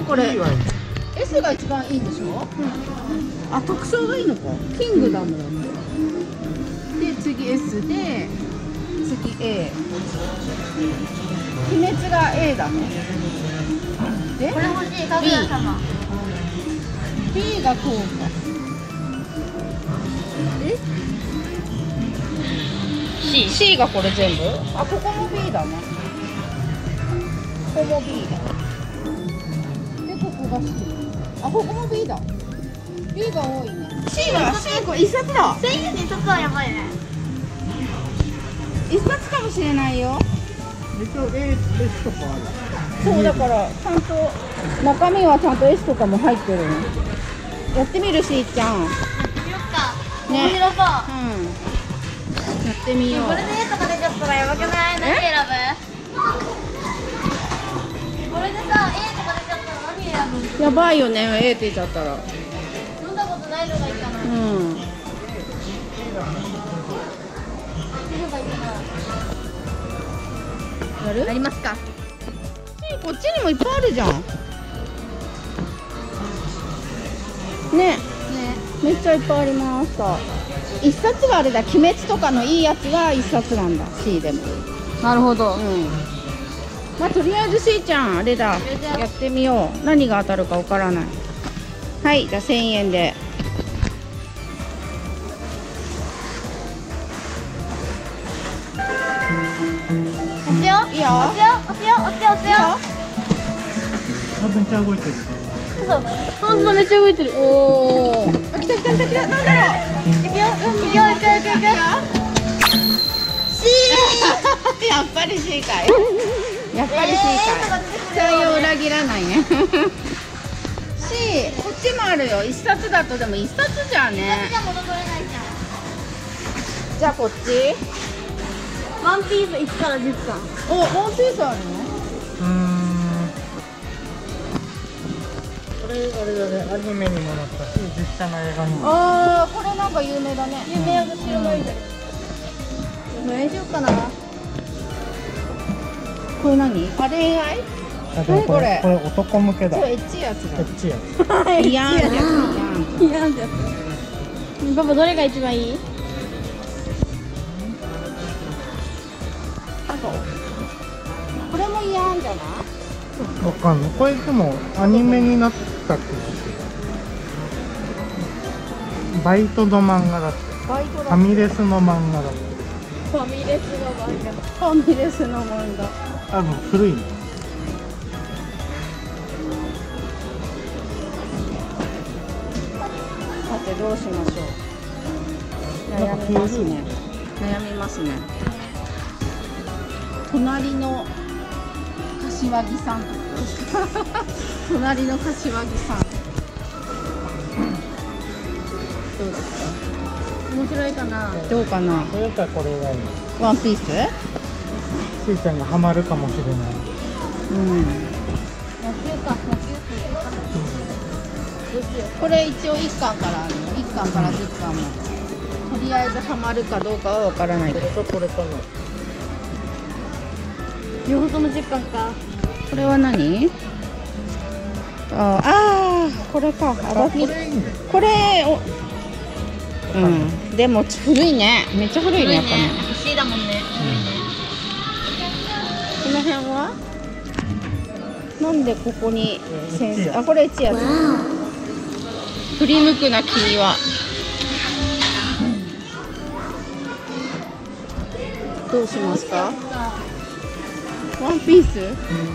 これ S が一番いいんでしょ。あ、特徴がいいのか。キングダムだね。で次 S で次 A。鬼滅が A だね。でこれ欲しい、かぐや様。 B がこうか。C がこれ全部。あ、ここも B だね。ここも B だ。でここが C。あ、ここも B だ。B が多いね。C これ一冊だ。 1000円で一つはやばいね。 一冊かもしれないよ。 一応 S とかある。 そうだからちゃんと中身はちゃんと S とかも入ってるの。やってみるしーちゃん。 やってみよっか。 ね面白そう。 やってみよう。 これで A とか出ちゃったらやばくない？何選ぶ？これでさ、A とか出ちゃったら何選ぶ？ やばいよね、A って言っちゃったら。 飲んだことないのがいいかな。 うん。 いいのがいいかな。 やる？ やりますか。 こっちにもいっぱいあるじゃん。ね。めっちゃいっぱいありました。一冊はあれだ、鬼滅とかのいいやつが一冊なんだ。C でも。 なるほど。 まあとりあえず C ちゃんあれだ。やってみよう。何が当たるかわからない。はい、じゃあ1000円で。 押すよ。 いいよ。 押すよ。押すよ。押すよ。押すよ。 めっちゃ動いてる。 ほんとめっちゃ動いてる。 おお。来た。なんだろう。 いくよ。いくよ。いくよ。いくよ。C。 やっぱり C かい。やっぱり C かい。期待を裏切らないね。C、こっちもあるよ。一冊だとでも一冊じゃね。 じゃ戻れないじゃん。 じゃあこっち。 ワンピース1から10巻。 お、ワンピースあるの？ これあれだね、アニメにもなったし、実写の映画にも。 ああ、これなんか有名だね。 有名やつ知らないんだけど。 どれにしようかな。これ何？あ、恋愛？何これ？ これ男向けだ。 そう、エッチいやつだ。 エッチやつ。 いやんやつ。 いやんってやつ。パパどれが一番いい？ これも嫌んじゃない？ わかんない。これでもアニメになったっけ？バイトの漫画だって。 バイトだ。 ファミレスの漫画だって。 ファミレスの漫画。 ファミレスの漫画。 多分古いの。 さてどうしましょう。悩みますね。悩みますね。隣の柏木さん。隣の柏木さん。どうですか。 面白いかな。 どうかな。 それだったらこれがいい。 ワンピース？ しーちゃんがハマるかもしれない。 うん。 野球か。どうしよこれ一応1巻からあるの。1巻から10巻まで。とりあえずハマるかどうかはわからないけど。 これかな。 う。両方とも10巻か。 これは何？あー、これか。 これいいね。 これでも古いね。めっちゃ古いね、やっぱね。 石だもんね。 この辺はなんでここにあ、これ1やつ。振り向くな君は。どうしますか？ワンピース？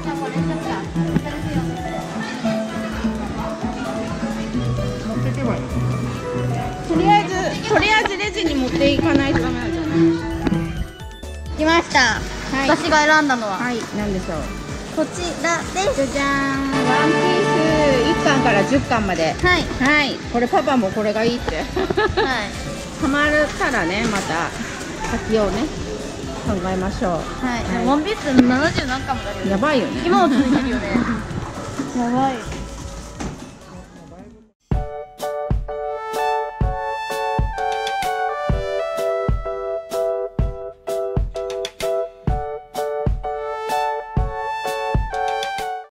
持ってけばいい。 とりあえずレジに持っていかないとダメなんじゃない？ 来ました。 はい。 私が選んだのははい、なんでしょう。 こちらです。 じゃじゃーん。ワンピース1巻から10巻まで。 はい。 はい。これパパもこれがいいって。 はい。 ハマったらね、また先をね考えましょう。 はい。 はいワンピース70何巻もだけど。 やばいよね。 今も続いてるよね。やばい。